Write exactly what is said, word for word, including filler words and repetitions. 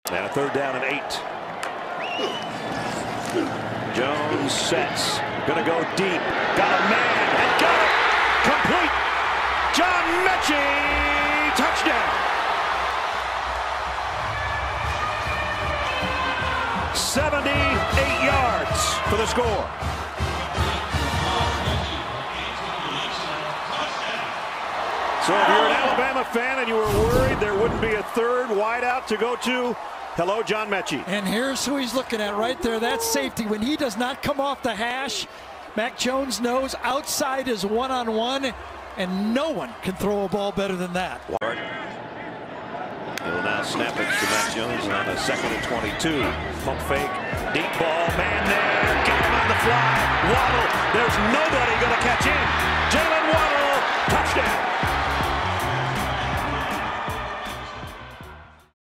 And a third down and eight. Jones sets. Gonna go deep. Got a man and got it. Complete. John Metchie. Touchdown. seventy-eight yards for the score. So if you're an Alabama fan and you were worried there wouldn't be a third wideout to go to, hello, John Metchie. And here's who he's looking at right there. That's safety. When he does not come off the hash, Mac Jones knows outside is one-on-one, and no one can throw a ball better than that. He'll now snap it to Mac Jones on a second and twenty-two. Pump fake, deep ball, man there, got him on the fly. Waddle, there's nobody going to catch him. Jaylen Waddle, touchdown.